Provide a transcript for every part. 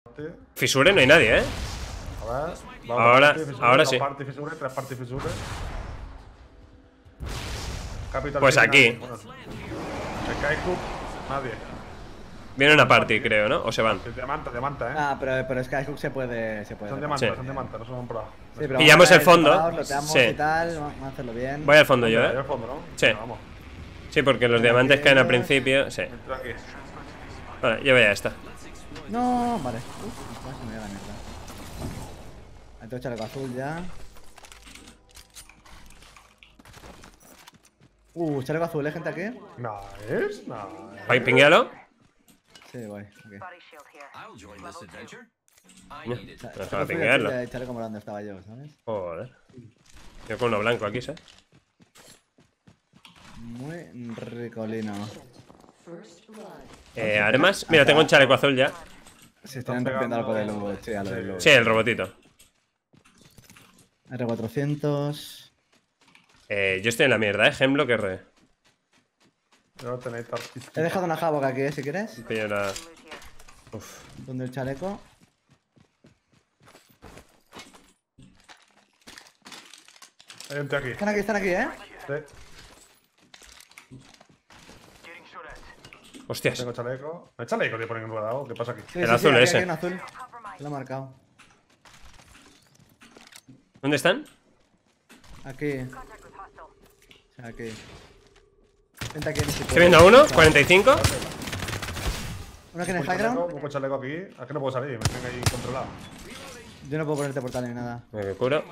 Fisure no hay nadie, ¿eh? A ver. Ahora sí. Party fisure, 3 party fisure. Capital Pues City, aquí. nadie. Bueno, Skyhook, nadie. Viene una party, creo, ¿no? O se van. Diamanta, ¿eh? Ah, pero Skyhook se puede. Son diamanta, no son pro. Sí, pero Pillamos vamos a el fondo. separados, loteamos Sí. y tal, vamos a hacerlo bien. Voy al fondo yo, Al ¿eh? fondo, ¿no? Sí. Venga, vamos. Sí, porque los diamantes caen al principio. Sí. Entra aquí. Vale, yo voy a esta. No, vale. Uf, casi me voy a la mierda. Ahí tengo chaleco azul ya. Chaleco azul, ¿eh, gente aquí? Nice. Ahí, pinguealo. Sí, voy. Okay. Déjame pinguearlo. El chaleco morado donde estaba yo, ¿sabes? Joder. Yo con uno blanco aquí, ¿sabes? Muy ricolino. Armas. Mira, tengo un chaleco azul ya. Se están rompiendo algo de luz, sí, a lo de luz. Sí, el robotito. R400. Yo estoy en la mierda, ¿eh? Hemlock R. No tenéis He dejado una Havoc aquí, si quieres. Pillo la... Uf. Donde el chaleco. Hay gente aquí. Están aquí, ¿eh? Sí. Hostias. Tengo chaleco. ¿No hay chaleco que ponen enredado? ¿Qué pasa aquí? Sí, El azul aquí, ese. Aquí hay un azul. Lo he marcado. ¿Dónde están? Aquí. Aquí. Vente aquí. Estoy viendo a uno, 45. Uno aquí en el high ground. Pongo chaleco aquí. ¿A qué no puedo salir? Me tengo ahí controlado. Yo no puedo ponerte portal ni nada. Me curo.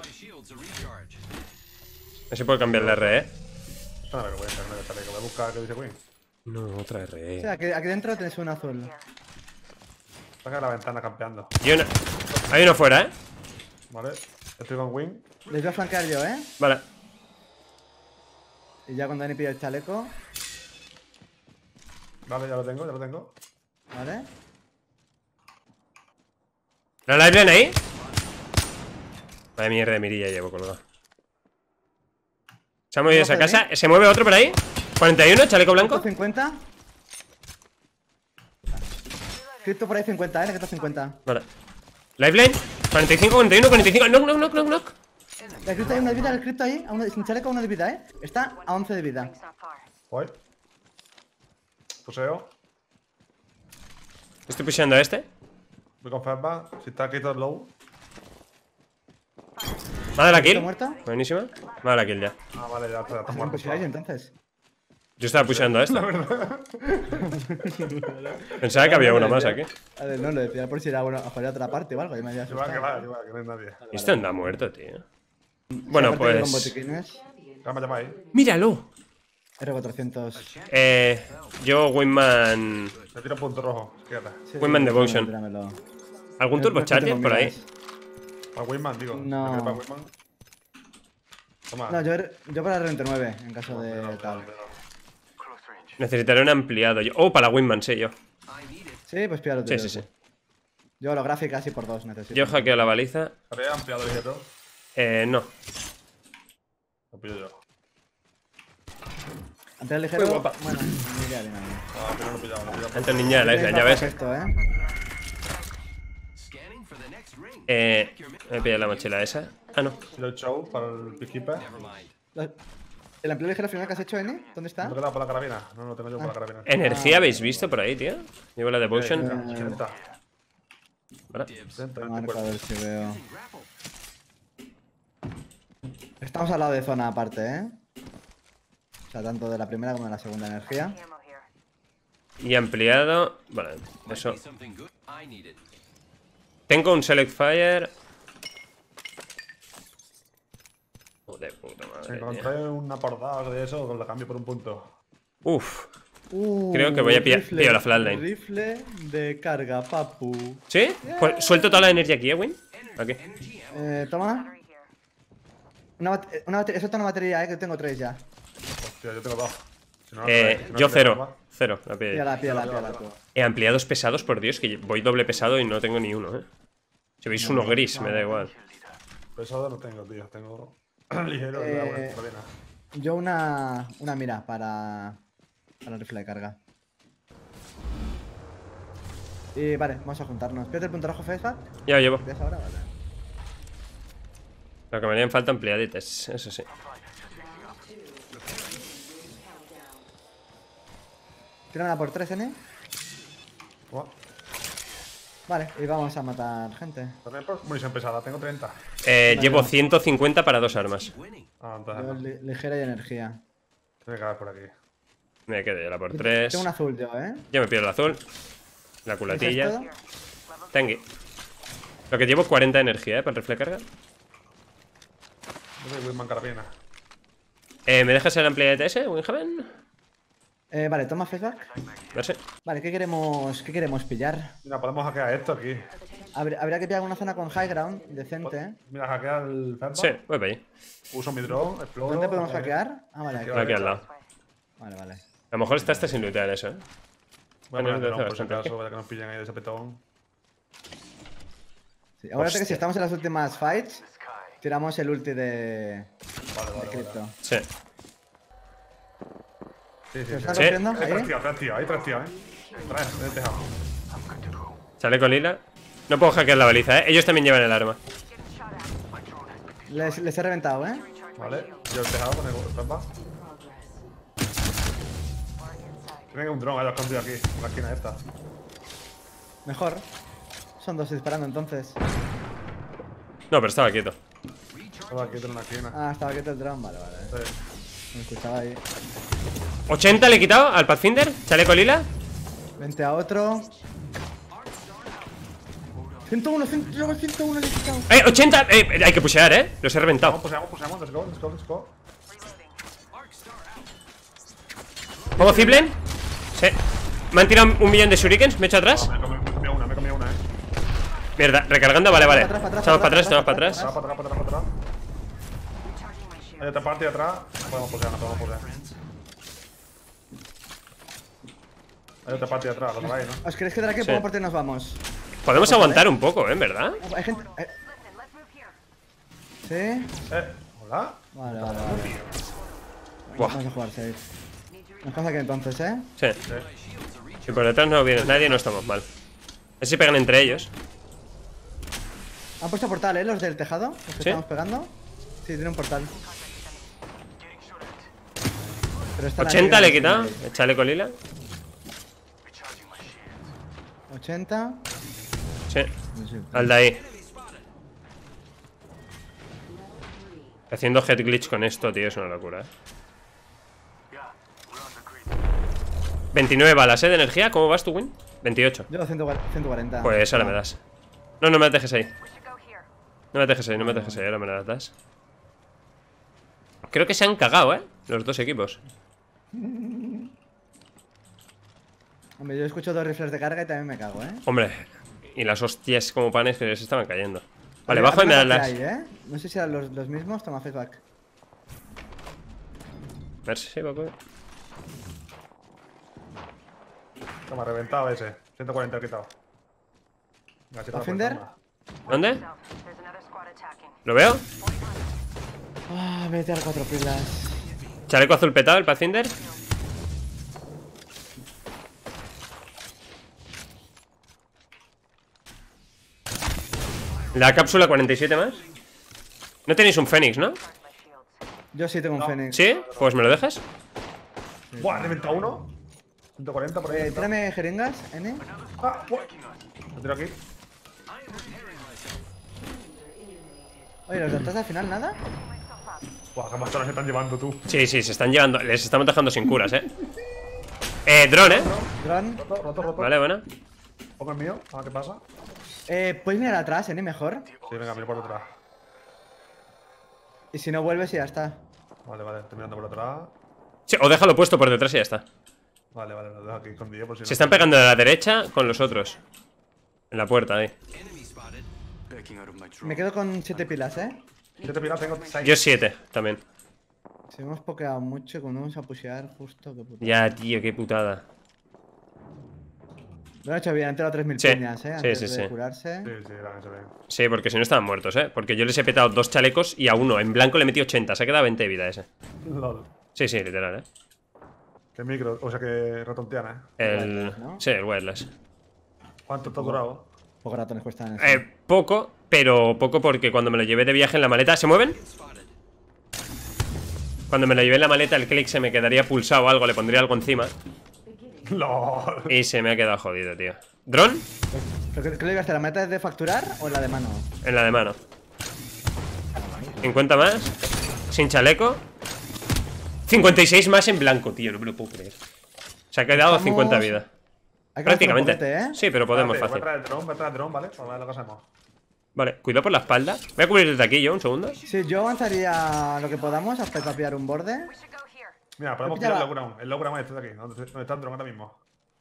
No se puede cambiar la R, ¿eh? No, pero voy a tener el chaleco. Voy a buscar qué dice Queen. No, otra R. Sí, aquí dentro tienes un azul. Saca de la ventana campeando. Y una... Hay uno fuera, ¿eh? Vale. Estoy con Wing. Les voy a flanquear yo, ¿eh? Vale. Y ya cuando Dani pilla el chaleco. Vale, ya lo tengo. ¿Vale? ¿La lifeline ahí? Vaya mierda de mirilla llevo colgado. Se ha movido esa casa. ¿Se mueve otro por ahí? 41, chaleco blanco. 50. Crypto por ahí 50, ¿eh? Le quito 50. Vale. Lifeline. 45, 41, 45. Knock. El cripto hay una de vida, el cripto ahí. Sin chaleco, una de vida, ¿eh? Está a 11 de vida. Voy. Puseo. Estoy pusheando a este. Voy con Fatba. Si está aquí todo low. Me ha dado la kill. ¿Muerto? Buenísima. Me ha dado la kill ya. Ah, vale, ya está ¿Cómo muerto. pusheáis entonces? Yo estaba pusheando a este. Pensaba que había uno más aquí. A ver, no, lo decía por si era una, a otra parte o algo. Ya me había Que va, asustado. que no hay nadie. Este anda muerto, tío. Bueno, Aparte que con pues... botiquines, Llama ahí. ¡Míralo! R400. Yo, Winman... Te tiro punto rojo. Izquierda. Sí, Women Devotion. tíramelo. ¿Algún turbo charger por ahí? Para Wingman, digo. No. ¿Me tiro para Wingman? Toma. No, yo para R29, en caso de tal. Necesitaré un ampliado. Oh, para la Winman, sí, yo. Sí, pues pídalo tú. Sí. Yo holográfica así por 2 necesito. Yo hackeo la baliza. ¿Habría ampliado el hierro? No. Lo pido yo. Antes el ligero. Muy guapa. Bueno, ni idea de nada. Ah, pero no lo he pillado, Alto niña de la isla, ya ves. Esto, Me pillado la mochila esa. Ah, no. Lo he echado para el Peacekeeper. ¿El empleo ligero final que has hecho, Eni? ¿Dónde está? ¿No te quedado para la carabina? No, no tengo yo para la carabina. ¿Energía habéis visto por ahí, tío? Llevo la Devotion. 80. Vale. 80, Marco, a ver si veo. Estamos al lado de zona aparte, ¿eh? O sea, tanto de la primera como de la segunda energía. Y ampliado. Vale, eso. Tengo un Select Fire. Joder, puta Si madre. encontré una portada de eso, lo cambio por un punto. Uf. Creo que voy a pillar la flatline. Rifle de carga, papu. ¿Sí? Pues suelto toda la energía aquí, Win. Aquí. Toma. He soltado una batería, que tengo 3 ya. Hostia, yo tengo 2. Si no, Yo cero. Cero, la pillo. Pídala tú. Ampliados pesados, por Dios, que voy doble pesado y no tengo ni uno, Si veis uno gris, me da igual. Pesado no tengo, tío. Tengo ligero y agua en carabina. Yo una mira para el rifle de carga. Y vale, vamos a juntarnos. ¿Pierdes el punto rojo, Fezback? Ya lo llevo. ¿Ves ahora? Vale. Lo que me harían falta empleaditas, eso sí. Tírame por 3, N. Buah. Vale, y vamos a matar gente. También por munición pesada, tengo 30. Llevo 150 para 2 armas. Ah, Yo entonces no. ligera y energía. Tiene que haber por aquí. Me quedé la por 3. Tengo un azul yo, ¿eh? Yo me pierdo el azul. La ¿Dices culatilla. todo? Tengui. Lo que llevo 40 de energía, para el rifle carga. Yo soy Whitman Carabina. ¿Me dejas el amplio de TS, Winhaven? Vale, toma Fezback. Verse. Vale, ¿qué queremos pillar? Mira, podemos hackear esto aquí. Habría que pillar una zona con high ground decente, ¿eh? Mira, hackear el Fatback. Sí, voy para allí. Uso mi drone, exploro. ¿Dónde podemos hackear? Ah, vale, aquí. Aquí al lado. Vale, vale. A lo mejor está sin lootear eso, ¿eh? Voy a poner el drone por si Bastante. acaso, para que nos pillen ahí de ese petón. Sí, acuérdate que Hostia. si estamos en las últimas fights, tiramos el ulti de Vale, vale. Crypto. Sí. Sí, sí, ¿Se sí. está Sí. rompiendo Hay ahí? tres tíos, hay tres tíos, Trae, en el tejado. Chaleco lila. No puedo hackear la baliza, ¿eh? Ellos también llevan el arma. Les he reventado, ¿eh? Vale, yo el tejado con el Fatback. Tiene un drone, ahí lo he escondido aquí, en la esquina esta. Mejor. Son dos disparando entonces. No, pero estaba quieto. Todo aquí en una esquina. Ah, estaba quieto el drone, vale, vale. Sí. Me escuchaba ahí. 80 le he quitado al Pathfinder. Chaleco lila. 20 a otro. 101, 101 le he quitado. 80. Hay que pushear, ¿eh? Los he reventado. Vamos, puseamos, let's go, let's go, let's go. ¿Pongo Ziplen? Sí. Me han tirado 1.000.000 de shurikens. Me he hecho atrás. Me he comido una, Mierda, recargando, vale, vale. Para atrás, Echamos para atrás, echamos para Para atrás. atrás, para atrás, para atrás. Hay otra parte de atrás. No podemos pusear, no podemos pusear. Hay otra parte de atrás, lo sabéis, ¿no? ¿Os queréis quedar aquí o Sí. por parte nos vamos? Podemos aguantar un poco, ¿eh? ¿Verdad? Hay gente. ¿Sí? ¿Hola? Vale, vale, vale. Buah. Vamos a jugar safe. Nos pasa aquí entonces, ¿eh? Sí. Si por detrás no viene nadie, no estamos mal. A ver si pegan entre ellos. Han puesto portal, ¿eh? Los del tejado. Los que ¿Sí? estamos pegando. Sí, tiene un portal. Pero están 80 aquí, le he ¿no? quitado. El chaleco lila. 80. Sí. Al de ahí. Haciendo head glitch con esto, tío, es una locura, 29 balas, de energía. ¿Cómo vas tú, Win? 28. Yo 140. Pues ahora me das. No, no me dejes ahí. No me dejes ahí, no me dejes ahí, ahora me las das. Creo que se han cagado, los dos equipos. Hombre, yo escucho dos rifles de carga y también me cago, ¿eh? Hombre, y las hostias como panes que les estaban cayendo. Vale, Oye, bajo y me das hazme las. que hay, ¿eh? No sé si eran los mismos. Toma feedback. A ver si va, pues. Toma, reventado ese. 140 he quitado. Venga, si te lo ¿Pathfinder? cuento, ¿Dónde? ¿Lo veo? Ah, vete a 4 pilas. Chaleco azul petado, el Pathfinder. La cápsula 47 más. No tenéis un Fénix, ¿no? Yo sí tengo un Fénix. ¿Sí? Pues me lo dejas. ¿no? Buah, reventado uno. 140 por ahí. Tírame jeringas, N. Ah, buah. Lo tiro aquí. Oye, ¿los de al final nada? Buah, qué machones se están llevando tú. Sí, sí, se están llevando. Les estamos dejando sin curas, drone, Drone. Roto. Vale, buena. Pongo el mío, a ver qué pasa. ¿Puedes mirar atrás, N, mejor? Sí, venga, miro por detrás. Y si no vuelves, ya está. Vale, estoy mirando por detrás. Sí, o déjalo puesto por detrás y ya está. Vale, lo dejo aquí escondido por si Se están pegando de la derecha con los otros. En la puerta, ahí. Me quedo con 7 pilas, ¿eh? 7 pilas tengo 6. Yo 7 también. Si hemos pokeado mucho, como no vamos a pushear justo, qué puta. Ya, tío, qué putada. Lo han hecho bien, han tirado 3000 Sí. piñas, ¿eh? Antes Sí, sí, de sí. curarse. Sí, era ese bien. Sí, porque si no estaban muertos, Porque yo les he petado 2 chalecos y a uno en blanco le metí 80. Se ha quedado 20 de vida ese. LOL. Sí, sí, literal, Que micro, o sea que retonteana, El... Wireless, ¿no? Sí, el wireless. ¿Cuánto te ha durado? Pocos ratones cuestan eso. Poco, pero poco porque cuando me lo llevé de viaje en la maleta... ¿Se mueven? Cuando me lo llevé en la maleta el click se me quedaría pulsado o algo, le pondría algo encima. LOL. Y se me ha quedado jodido, tío. ¿Dron? ¿Qué le ibas a hacer? ¿La meta es de facturar o en la de mano? En la de mano. 50 más. Sin chaleco. 56 más en blanco, tío, no me lo puedo creer. Se ha quedado Estamos... 50 vida. Hay que Prácticamente. hacer un poquete, ¿eh? Sí, pero podemos Espérate, fácil. voy a traer el dron, ¿vale? Para ver lo que hacemos. Vale, cuidado por la espalda. Voy a cubrir desde aquí yo, un segundo. Sí, yo avanzaría lo que podamos hasta para pillar un borde. Mira, podemos pillar el lowground. El lowground este de aquí, donde está el dron ahora mismo.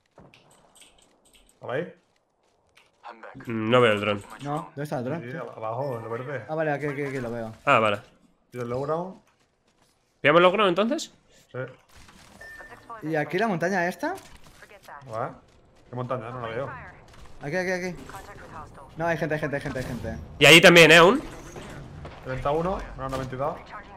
¿Lo veis? No veo el dron. No, ¿dónde está el dron? Sí, abajo, en lo verde. Ah, vale, aquí lo veo. Ah, vale. Y el lowground. ¿Pillamos el logro entonces? Sí. ¿Y aquí la montaña esta? ¿Vale? ¿Qué montaña? No la veo. Aquí. No, hay gente. Y ahí también, aún. 31, una 92.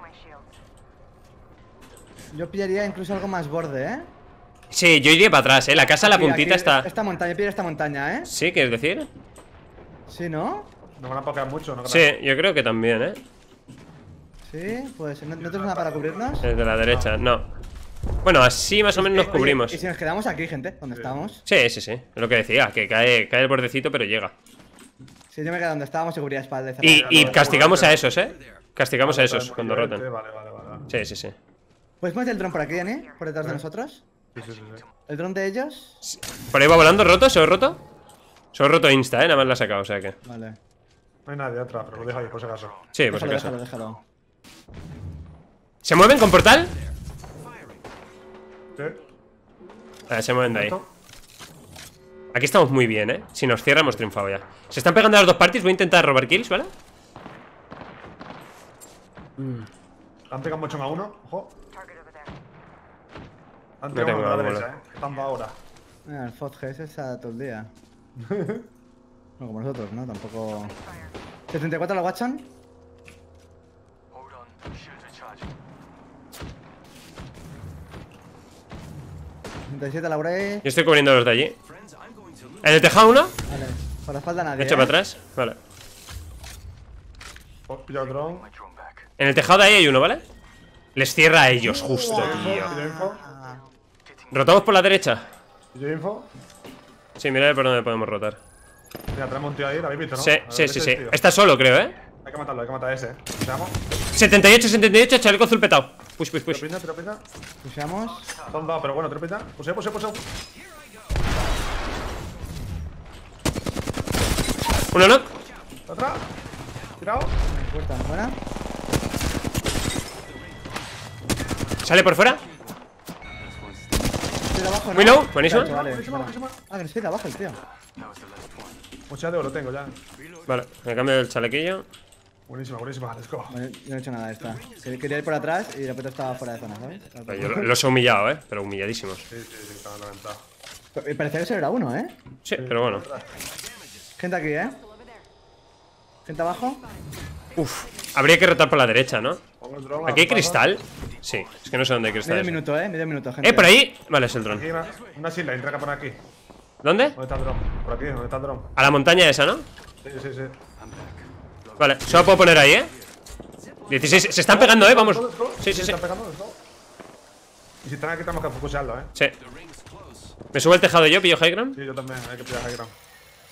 Yo pillaría incluso algo más borde, ¿eh? Sí, yo iría para atrás, la casa a la Aquí, puntita aquí, está. Esta montaña, pilla esta montaña, ¿eh? ¿Sí? ¿Quieres decir? Sí, ¿no? No van a pokear mucho, ¿no? Sí, yo creo que también, Sí, pues ¿no tenemos nada para cubrirnos? El de la derecha, no. Bueno, así más o menos nos Oye, cubrimos. ¿y si nos quedamos aquí, gente? ¿Dónde estamos? Sí, es lo que decía, que cae el bordecito pero llega. Sí, yo me quedo donde estábamos y cubría espalda. Y castigamos a esos, Castigamos a esos Vale, cuando vale, roten. Vale. Sí. ¿Puedes poner el dron por aquí, Dani? ¿Por detrás de nosotros? Sí. ¿El dron de ellos? Por ahí va volando, roto, se lo he roto. Se lo he roto insta, nada más la ha sacado, o sea que. Vale. No hay nadie atrás, pero lo dejo ahí por si acaso. Sí, por si acaso. Déjalo. ¿Se mueven con portal? Sí. Se mueven de ahí. Aquí estamos muy bien, Si nos cierra hemos triunfado ya. Se están pegando las dos parties, voy a intentar robar kills, ¿vale? Han pegado mucho a uno, ojo. Han No pegado tengo a la ángulo. derecha, Estando ahora. Mira, el FOD GS está todo el día. No como nosotros, ¿no? Tampoco... 74 la Watson. 77 la Bray. Yo estoy cubriendo los de allí. ¿En el tejado uno? Vale. Por la espalda nadie. ¿Me echo para atrás? Vale. Pilla el dron. En el tejado de ahí hay uno, ¿vale? Les cierra a ellos, justo, tío. Pillo info. ¿Rotamos por la derecha? Pillo info. Sí, mira por dónde podemos rotar. Mira, tenemos un tío ahí, lo habéis visto, ¿no? Sí, A la sí. derecha del tío. Está solo, creo, Hay que matarlo, hay que matar a ese. ¿Pusamos? 78, chaleco azul petado. Push. Tiro pinta. Pushamos. Son dos, pero bueno, tiro pinta. Puse. Uno knock. Atrás. Tirado. Puerta, buena. Sale por fuera. Estoy de abajo, ¿no? Muy low, buenísimo. Vale. Buenísimo. Ah, que estoy de abajo el tío. Mucha de oro tengo ya. Vale, me cambio el chalequillo. Buenísima, let's go. Vale, yo no he hecho nada de esta. Quería ir por atrás y de repente estaba fuera de zona, ¿sabes? Yo los he humillado, pero humilladísimos. Sí, estaban lamentados. Parecía que solo era uno, ¿eh? Sí, pero bueno. Gente aquí, ¿eh? Gente abajo. Uf, habría que rotar por la derecha, ¿no? Pongo el dron. ¿Aquí hay cristal? Sí, es que no sé dónde hay cristal. Medio minuto, gente. Por ahí. Vale, es el dron. Aquí una isla, entra que pone aquí. ¿Dónde? ¿Dónde está el dron? Por aquí, ¿dónde está el dron? A la montaña esa, ¿no? Sí. Vale, solo puedo poner ahí, 16, se están pegando, vamos. Sí. Están pegando, let's go. Y si están aquí tenemos que focusearlo, Sí. Me subo el tejado yo, pillo high ground. Sí, yo también, hay que pillar high ground.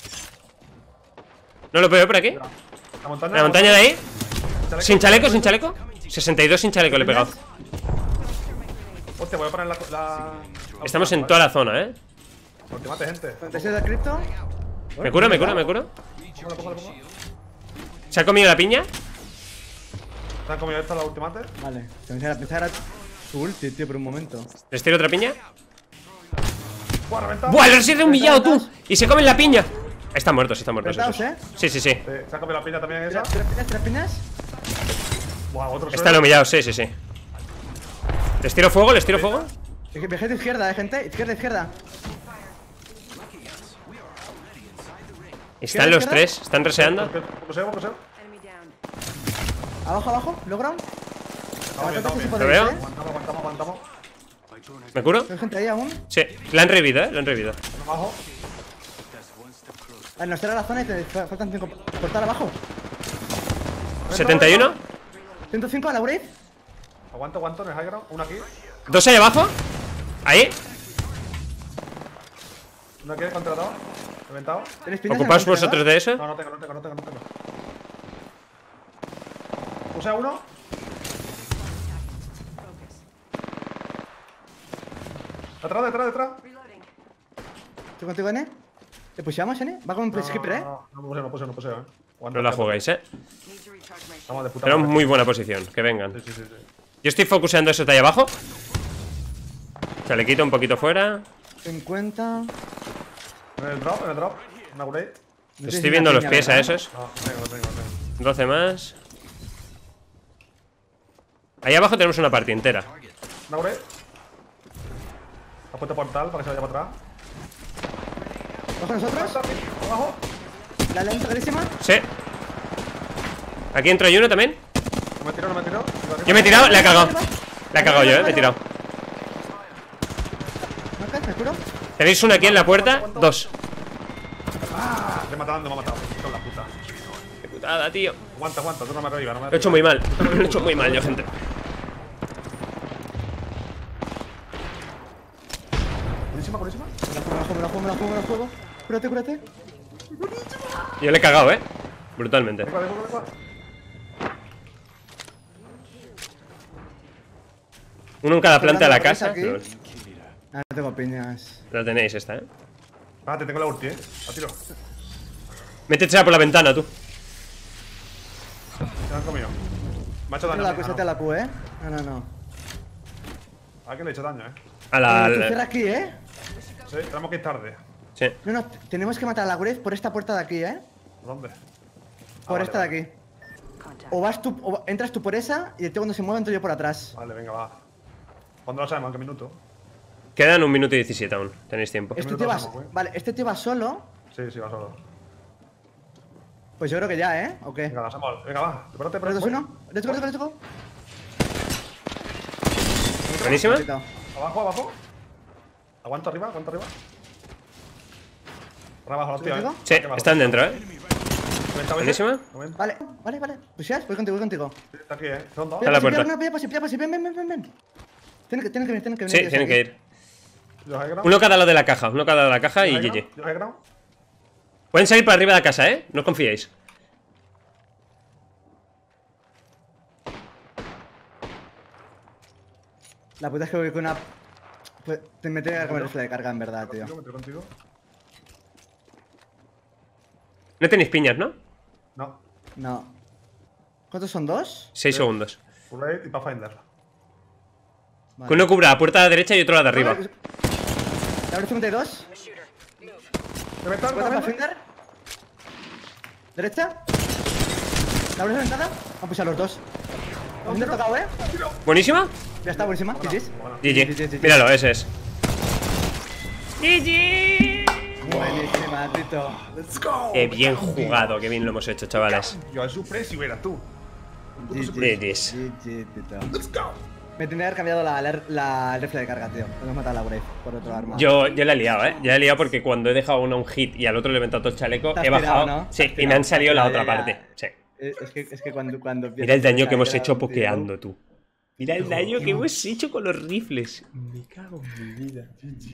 ¿No lo veo por aquí? La montaña de ahí. Sin chaleco. 62 sin chaleco le he pegado. Hostia, voy a poner la Estamos en toda la zona, Ultimate, gente. 36 de cripto. Me curo. Póngalo. ¿Se ha comido la piña? ¿Se han comido esta la ultimate? Vale. Pensaba que era su ulti, tío, por un momento. ¿Les tiro otra piña? ¡Buah, reventado! ¡Buah, los he humillado tú! ¡Y se comen la piña! Están muertos, Reventados, Sí. ¿eh? Sí. ¿Se han comido la piña también esa? ¿Tres piñas? Buah, otro Están humillados, sí. ¿Les tiro fuego? Viaje de izquierda, gente. Izquierda. Están los tres, están reseando. Poseo. Abajo, logro. Estamos bien. ¿Lo veo? Aguantamos. ¿Me curo? ¿Hay gente ahí aún? Sí, la han revivido, Uno abajo. Nos cierra la zona y te faltan 5. Portal abajo. 71. 105 a la Wraith. Aguanto en el high ground. Uno aquí. 2 ahí abajo. Ahí. Uno aquí contratado. Reventado. ¿Tenéis piñas en ¿Ocupaos el vosotros de eso? No tengo. Puse a uno. Detrás. ¿Estoy contigo, N? ¿Le pusheamos, N? Va con un skipper, ¿eh? No puse, No la jugáis, Vamos de puta Tenemos madre. muy buena posición. Que vengan. Sí. Yo estoy focuseando eso de ahí abajo. O sea, le quito un poquito fuera. 50. En el drop. Una Wraith. Estoy viendo los pies a esos. No, tengo. 12 más. Ahí abajo tenemos una partida entera. Una Wraith. Ha puesto portal para que se vaya para atrás. ¿Bajo nosotros? Abajo. La lenta clarísima. Sí. Aquí entro yo uno también. No me tiro. Yo me he tirado, le he cagado. Le he cagado yo, me he tirado. ¿Me curo? Tenéis uno aquí en la puerta. 2. Me ha matado. Con la puta. Qué putada, tío. Aguanta. Tú no me arriba. Lo he hecho muy mal. Lo he hecho muy mal yo, gente. Buenísima. Me la juego. Cúrate. Yo le he cagado, brutalmente. Venga. Uno en cada planta de la Cerrando casa. aquí. Pero Ah, no tengo piñas. la tenéis esta, Te tengo la ulti, La tiro. Métetela por la ventana, tú. Se han comido. Me ha hecho daño. Sáte a la Q, ¿eh? No. ¿A quién le he hecho daño, A la. Tú cierra aquí, ¿eh? Sí, tenemos que ir tarde. Sí. No, tenemos que matar a la Wraith por esta puerta de aquí, ¿eh? ¿Dónde? Por vale, esta de aquí. O vas tú, o entras tú por esa y el tío cuando se mueve entro yo por atrás. Vale, venga, va. ¿Cuándo lo sabemos? ¿En qué minuto? Quedan 1 minuto y 17 aún. Tenéis tiempo. Este minutos tío va. somos, ¿eh? Vale, este tío va solo. Sí, va solo. Pues yo creo que ya, ¿eh? ¿O qué? Venga, la hacemos. Venga, va. Prepárate, 3, 2, 1. Let's go. Buenísima. Abajo. Aguanto arriba. Para abajo, los tíos, ¿Contigo? Sí, están dentro, Buenísima. Vale. Pues voy contigo. Está aquí, Son dos. Está la puerta. Pilla, ven. Tienen que venir. Sí, tienen que ir. Yo high ground. Uno cada lado de la caja y Yo high GG. ground, yo high ground. Pueden salir para arriba de la casa, No os confiéis. La puta es que voy con una. Pues, me tengo que comer rifle de carga, en verdad, tío. Contigo. No tenéis piñas, ¿no? No. ¿Cuántos son? ¿2? 6 segundos. Wraith y Pathfinder. Que uno cubra la puerta de la derecha y otro la de arriba. La abre 52. ¿Cuánto Pathfinder? ¿Derecha? ¿La abre ventana? Han puesto a los dos. ¿Dónde he tocado, Buenísima. Ya está, buenísima. GG's. GG. Míralo, ese es. Buenísima, Tito. Let's go. Qué bien jugado, qué bien lo hemos hecho, chavales. Yo al surprise y verás tú. GG's. GG, Tito. Let's go. Me tendría que haber cambiado la rifle de carga, tío. Hemos matado a la Wraith por otro arma. Yo la he liado, Ya la he liado porque cuando he dejado a uno un hit y al otro le he aventado todo el chaleco, Te has he bajado. tirado, ¿no? Sí, Te y has me han salido la tirado, otra ya. parte. Sí. Es que cuando Mira el daño que hemos empiezas a hecho tirar, tío. pokeando, tú. Mira el daño que hemos hecho con los rifles. Me cago en mi vida.